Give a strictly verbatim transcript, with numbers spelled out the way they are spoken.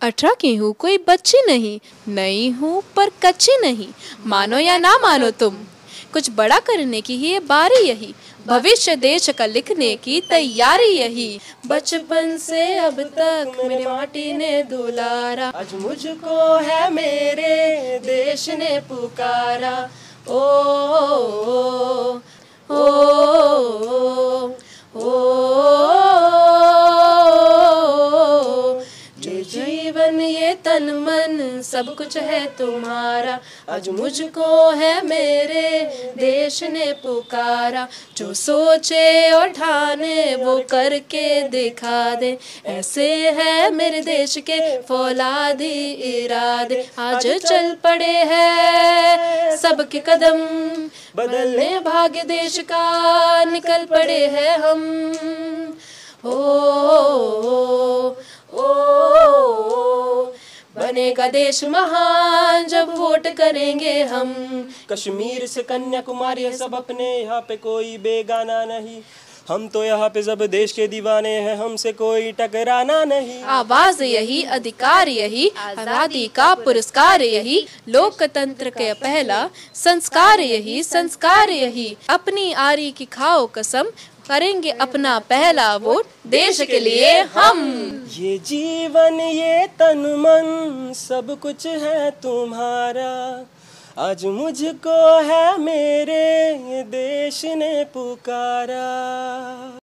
अठारह की हूँ, कोई बच्ची नहीं, नई हूँ पर कच्ची नहीं। मानो या ना मानो तुम, कुछ बड़ा करने की ही ये बारी यही, भविष्य देश का लिखने की तैयारी यही। बचपन से अब तक मेरी माटी ने दुलारा, आज मुझको है मेरे देश ने पुकारा। ओ ओ ओ ओ, जीवन ये तन मन सब कुछ है तुम्हारा, आज मुझको है मेरे देश ने पुकारा। जो सोचे और ठाने वो करके दिखा दे, ऐसे है मेरे देश के फौलादी इरादे। आज चल पड़े हैं सबके कदम, बदलने भाग्य देश का निकल पड़े हैं हम। ओ ओ, ओ, बनेगा देश महान जब वोट करेंगे हम। कश्मीर से कन्याकुमारी है सब अपने, यहाँ पे कोई बेगाना नहीं। हम तो यहाँ पे सब देश के दीवाने हैं, हमसे कोई टकराना नहीं। आवाज यही, अधिकार यही, आजादी का पुरस्कार यही, लोकतंत्र का पहला संस्कार यही, संस्कार यही। अपनी आरी की खाओ कसम, करेंगे अपना पहला वोट देश के लिए हम। ये जीवन ये तन मन सब कुछ है तुम्हारा, आज मुझको है मेरे देश ने पुकारा।